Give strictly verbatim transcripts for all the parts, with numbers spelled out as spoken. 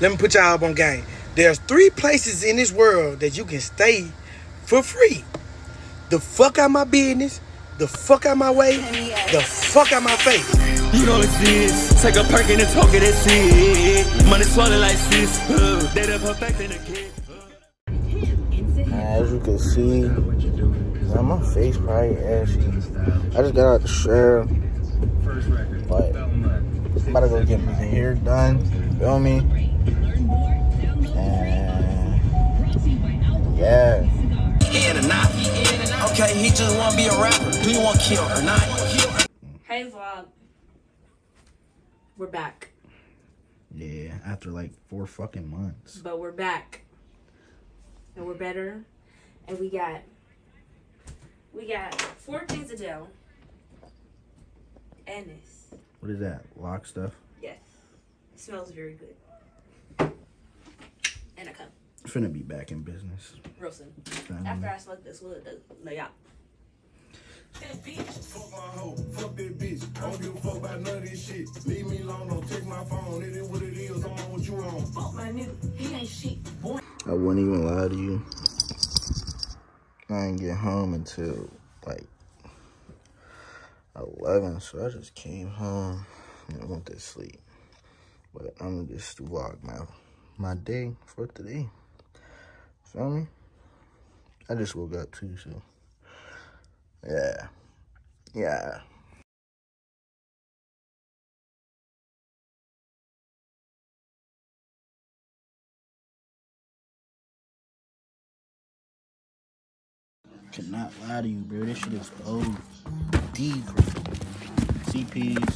Let me put y'all up on game. There's three places in this world that you can stay for free. The fuck out my business, the fuck out my way, the fuck out my face. You know it's this. Take a perk and talk it, that's it. Money swallowed like sis. Uh, they done perfecting the kid. As you can see, man, my face probably ashy. I just got out the shower, but I'm about to go get my hair done. Feel me? And yeah. In or not? Okay, he just want to be a rapper. Do you want to kill or not? Hey vlog, we're back. Yeah, after like four fucking months. But we're back, and we're better, and we got we got four things to do. And this. What is that? Lock stuff? Yes, it smells very good. And a cup. Finna be back in business. Real soon. After I smoke this wood, lay out. Fuck my hoe, fuck that bitch. I don't give a fuck about none of this shit. Leave me alone, don't take my phone. It is what it is, I'm on what you on. Fuck my nigga, he ain't shit. Boy. I wouldn't even lie to you. I didn't get home until like eleven, so I just came home and went to sleep. But I'm gonna just vlog my my day for today. Feel me? I just woke up too, so yeah, yeah. Could not lie to you, bro. This shit is O D. C Ps,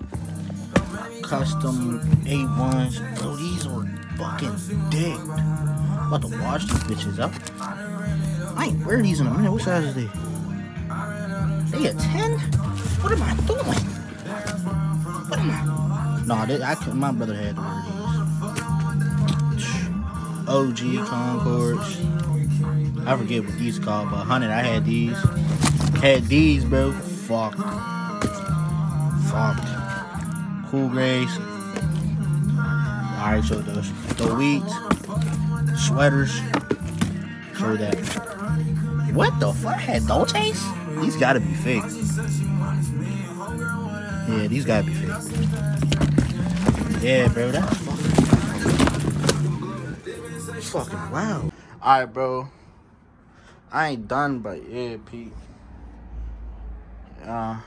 custom A ones. Bro, these are fucking dick. I'm about to wash these bitches up. I ain't wear these in a minute. What size is they? They a ten? What am I doing? What am I? Nah, they, I could, my brother had to wear these. O G Concords. I forget what these called, but one hundred, I had these. Had these, bro. Fuck. Fuck. Cool Grays. Alright, so those. The wheat. Sweaters. Show that. What the fuck? I had Dolce's? These gotta be fake. Yeah, these gotta be fake. Yeah, bro, that's fucking It's fucking loud. Alright, bro. I ain't done, but yeah, Pete. Yeah.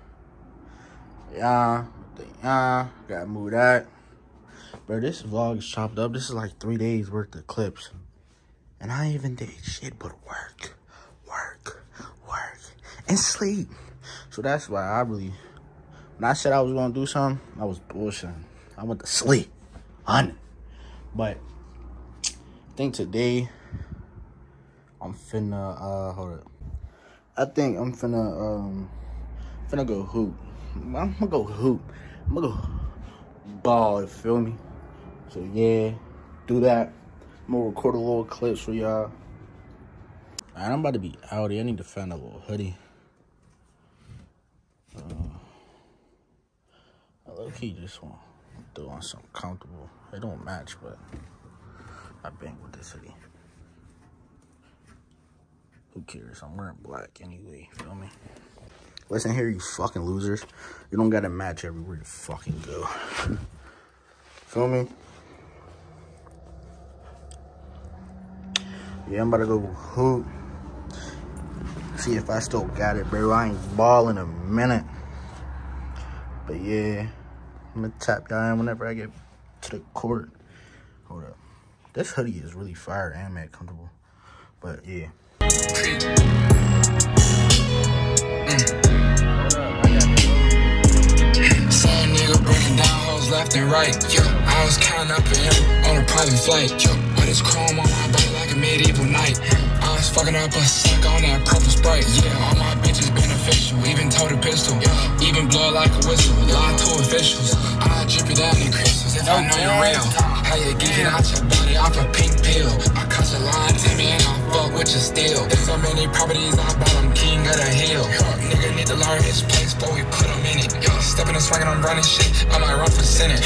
Yeah. Yeah. Gotta move that. Bro, this vlog is chopped up. This is like three days worth of clips. And I ain't even did shit but work. Work. Work. And sleep. So that's why I really... When I said I was gonna do something, I was bullshitting. I went to sleep. On. But... I think today... I'm finna, uh, hold up. I think I'm finna, um, finna go hoop. I'm gonna go hoop. I'm gonna go ball, you feel me? So, yeah, do that. I'm gonna record a little clips for y'all. Alright, I'm about to be out here. I need to find a little hoodie. Uh, I low-key just want to throw on something comfortable. It don't match, but I bang with this hoodie. Who cares? I'm wearing black anyway, feel me? Listen here, you fucking losers. You don't gotta match everywhere you fucking go. Feel me? Yeah, I'm about to go hoop. See if I still got it, bro. I ain't ball in a minute. But yeah, I'm gonna tap down whenever I get to the court. Hold up. This hoodie is really fire and mad comfortable. But yeah. Mm. Same nigga breaking down hoes left and right. Yo, I was counting up in him on a private flight. Yo, with his chrome on my body like a medieval knight. I was fucking up a sack on that purple Sprite. Yeah, all my bitches beneficial. Even told a pistol. Even blow like a whistle. Lie to officials. I drip it down in crystals if I know you're real. How you geeking out your body off a pink pill? I cut your line to me and I fuck with you still. There's so many properties I bought, I'm king of the hill. Nigga need to learn his place before we put him in it. Yo, stepping and swinging, I'm running shit. I might run for senate. I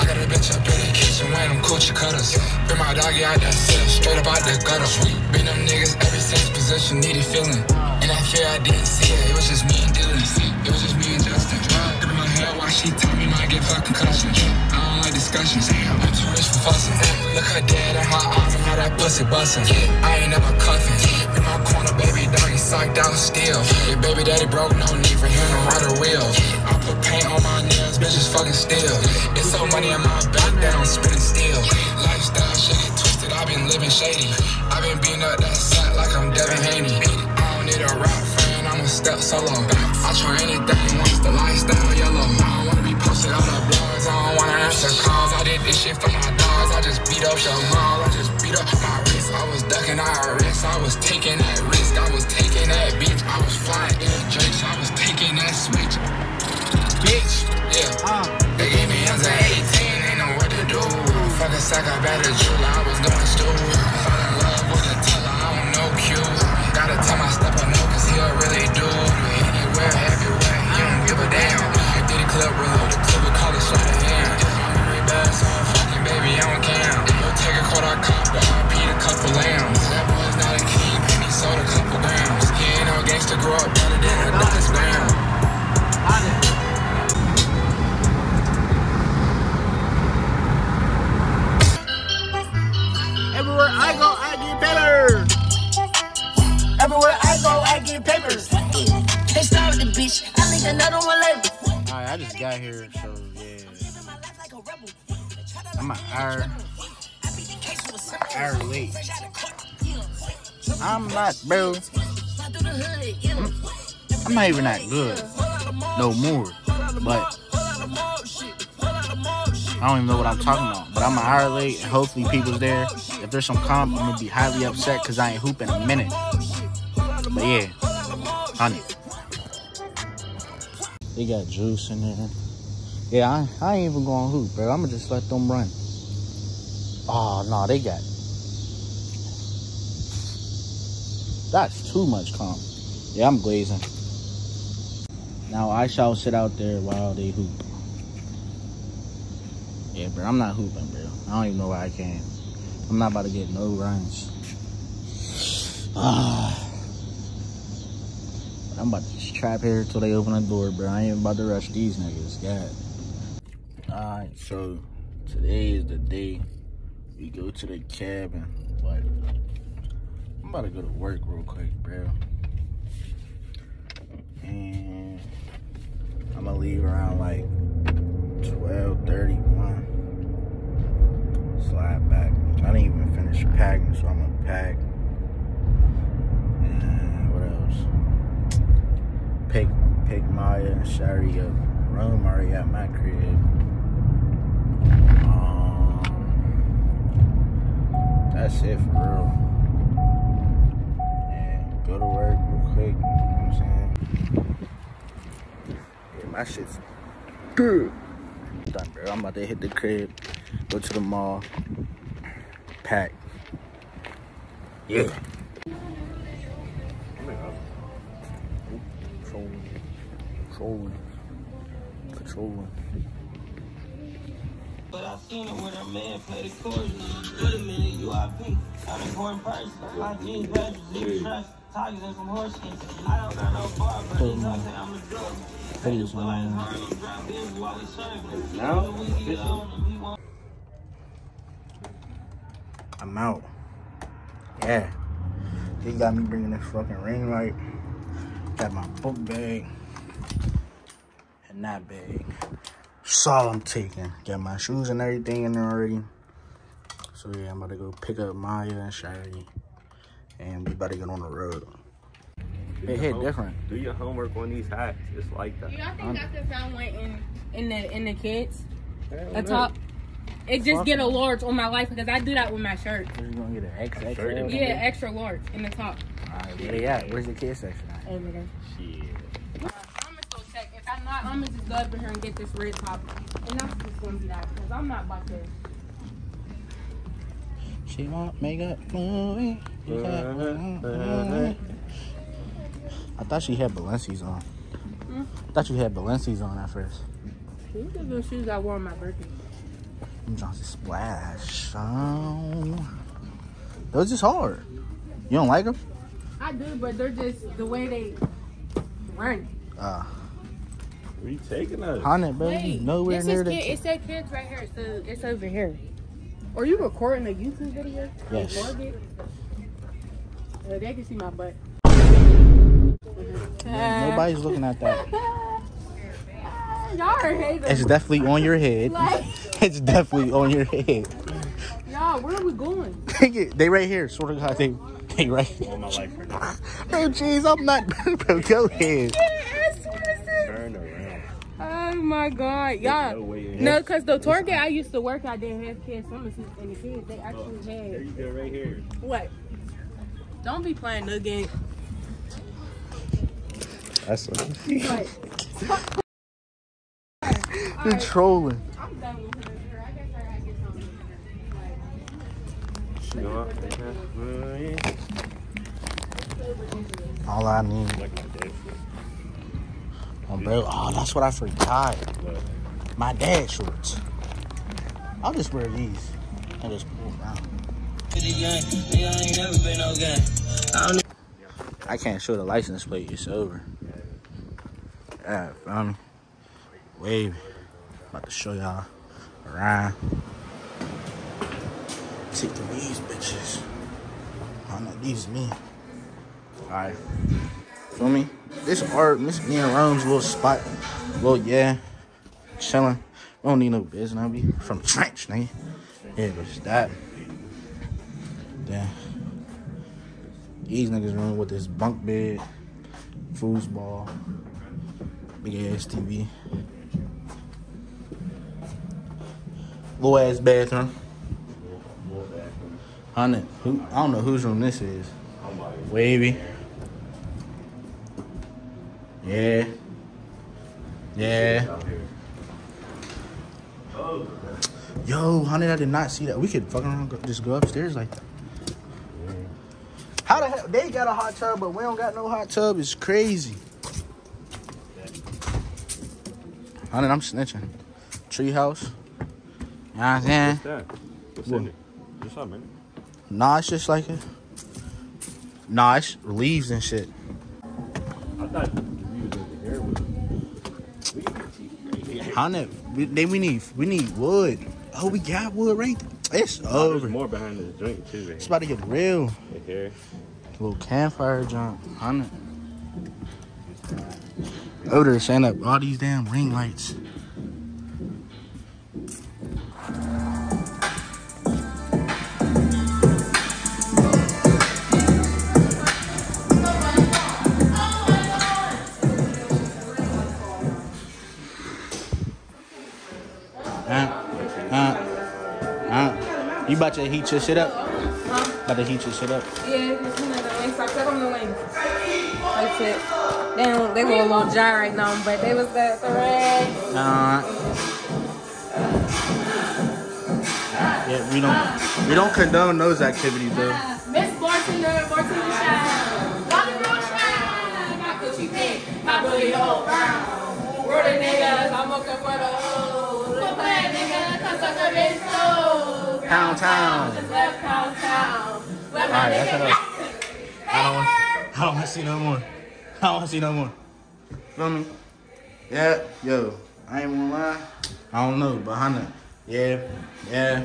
got a bitch up in the kitchen wearing them coochie cutters. Bring my doggy out that cell, straight up out the gutter. Been them niggas every since position, needed feeling. And I fear I didn't see it, it was just me and Dylan. It was just me and Justin. Grip my hair while she told me might give her concussion. I don't like discussions, I'm too rich for fussing. Look her dead in her eyes and how that pussy bustin'. I ain't never cuffin'. In my corner, baby doggy psyched out still. Your baby daddy broke, no need for him to ride a wheel. I put paint on my nails, bitches fucking still. It's so money in my bank that I'm spinning still. Lifestyle shit get twisted, I've been living shady. I've been beating up that sack like I'm Devin Haney. I don't need a rap friend, I'ma step solo. I try anything once the lifestyle yellow. I don't wanna be posted on the blogs, I don't wanna answer calls. I did this shit for my dogs, I just beat up your balls. I just beat up my wrist, I was ducking our wrist. I was taking that risk, I was taking that bitch. I was flying in a Drake's, I was taking that switch. Bitch, yeah, uh, they gave me as an eighteen, ain't know what to do. Fuck a sack, I better jewel, I was going stool. Fell in love with a teller, I don't know Q. Gotta tell my stepper no, cause he'll really do. Anywhere, everywhere, he don't give a damn. I did a clip, reload the clip, we call it sleight of hand. I'm very bad, so I'm fucking baby, I don't care. You'll take a quarter cup, but I'll beat a couple lambs. That boy's not a king, penny sold a couple grams. He ain't no gangster, grow up better than a Dallas Brown. Everywhere I go, I get better. Everywhere I go, I get papers. They start with the bitch. I think another one later. Alright, I just got here, so yeah. I'm an hour, hour late. I'm not, bro. I'm, I'm not even that good. No more. But I don't even know what I'm talking about. But I'm an hour late, and hopefully people's there. If there's some comp, I'm gonna be highly upset because I ain't hooping in a minute. But yeah, honey. They got juice in there. Yeah, I, I ain't even going to hoop, bro. I'm going to just let them run. Oh, no, they got... That's too much comp. Yeah, I'm glazing. Now, I shall sit out there while they hoop. Yeah, bro, I'm not hooping, bro. I don't even know why I can. I'm not about to get no runs. Ah. I'm about to just trap here till they open the door, bro. I ain't about to rush these niggas. God. Alright, so today is the day we go to the cabin. But I'm about to go to work real quick, bro. And I'm gonna leave around like twelve thirty-one. Slide back. I didn't even finish packing, so I'm gonna pack. And what else? Pick, pick Maya and Shari up. Room already at my crib. Um, that's it for real. And go to work real quick. You know what I'm saying? Yeah, my shit's good. Done, bro. I'm about to hit the crib. Go to the mall. Pack. Yeah. Patrolling, patrolling, patrolling. But I seen it when a man play the chorus. Wait a minute, you I P. I'm important person. My jeans, badges, zero trust, tigers and some horse skins. I don't got no bar, but it's not that I'm a drug. Please, man. Now? I'm out. Yeah. He got me bringing this fucking ring light. Got my book bag. And that bag. That's all I'm taking. Got my shoes and everything in there already. So yeah, I'm about to go pick up Maya and Shari. And we about to get on the road. It hit home, different. Do your homework on these hats. It's like that. You know, I think Doctor found one in in the in the kids. A no. top. It just Fuck get a man. large on my life because I do that with my shirt. So you're gonna get an X X L? Yeah, extra large in the top. Alright, where they at? Where's the kids section at? Over there. Shit. I'm gonna go check. If I'm not, I'm gonna just go up in here and get this red top. And that's just gonna be that because I'm not about to. She want make a movie. I thought she had Balenci's on. Hmm? I thought you had Balenci's on at first. These are the shoes I wore on my birthday. Johnson Splash. Oh. Those just hard. You don't like them? I do, but they're just the way they run. Uh, Where you taking us? Honey, bro. Wait, Nowhere this near is the. kid, it said kids right here, so it's over here. Are you recording a YouTube video? Yes. Uh, they can see my butt. Nobody's looking at that. Y'all are haters. It's definitely on your head. Like, It's definitely on your head. y'all, where are we going? They right here. Sort of God, they, they right here. All my life right now. Bro, jeez, I'm not. Bro, go ahead. Turn around. Oh my God, y'all. No way in No, here. because the Target I used to work at didn't have kids pharmacies, and the kids they actually There had. you go, right here. What? Don't be playing no game. That's what. What? You're trolling. I'm done with her. I guess I gotta get something. You know what? All I need. Like my dad shit. Oh, bro. Oh, that's what I forgot. My dad shorts. I'll just wear these and just pull around. I can't show the license plate. It's over. Yeah, feel me? Wave. About to show y'all around. Take to these bitches. I know these me. Alright. Feel me? This art, this me and Rome's little spot. Little, yeah. Chilling. We don't need no business. I be from Trench, nigga. Yeah, but it's that. Then these niggas run with this bunk bed, foosball, big ass T V. Little ass bathroom. Hundred. Who? I don't know whose room this is. Wavy. Yeah. Yeah. Yo, honey, I did not see that. We could fucking around, go, just go upstairs like that. How the hell? They got a hot tub, but we don't got no hot tub. It's crazy. Honey, I'm snitching. Treehouse. You know what I'm saying? What's that? What's in it? Just something. Nah, it's just like a. Nah, it's leaves and shit. I thought you was over here with it. Honey, we, they, we need we need wood. Oh, we got wood right there. It's over. There's more behind this drink too. Right It's about to get real. Right here. Little campfire jump. Honey. Over there setting up all these damn ring lights. You about to heat your shit up? Huh? About to heat your shit up? Yeah, just one of the wings. I put on the wings. That's it. They don't, they go a little dry right now, but they was the, the red. Uh, yeah, we don't we don't condone those activities though. Miss Bartender, Bartender Shine. Bartender Shine. My Gucci pink, my booty hole brown. Where the niggas, I'm looking for the hoes. Look that nigga, cause I'm a bitch toes. Pound town. Left pound town. Left Alright, that's nigga. enough. I don't want I don't want to see no more. I don't want to see no more. Feel me? Yeah, yo, I ain't gonna lie. I don't know, but Hannah, yeah, yeah.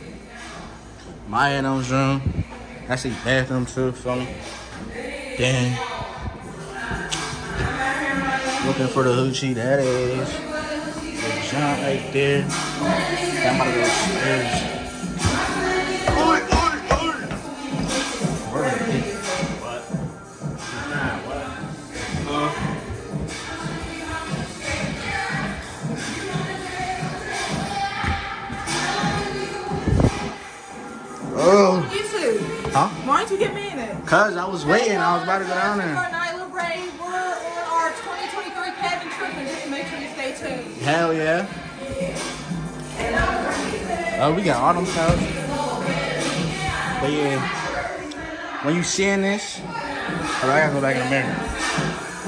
Maya knows room. That's his bathroom too, feel me? Then looking for the hoochie, that is. The junk right there. I'm about to go upstairs. Oi, oi, oi! What? Nah, what? Uh. Oh. You too. Huh? Why don't you get me in it? Cause I was waiting. I was about to go down there. Nyla Ray, we're on our twenty twenty-three cabin trip, and just make sure you stay tuned. Hell yeah. Oh, we got all them cows. But yeah, when you seeing this, oh, I gotta go back in America.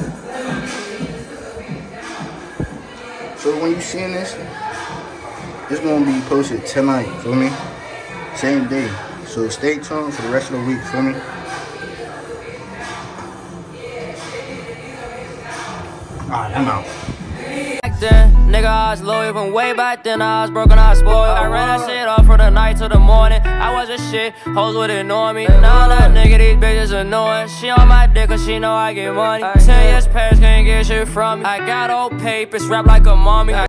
So when you seeing this, It's gonna be posted tonight, feel me? Same day. So stay tuned for the rest of the week, feel me? Alright, I'm out. Back then, nigga, I was low even way back then. I was broken, I was spoiled. I ran that shit off from the night to the morning. I wasn't shit, hoes would ignore me. Now that nigga, these bitches annoying. She on my dick cause she know I get money. Ten years past, can't get shit from me. I got old papers, rap like a mommy.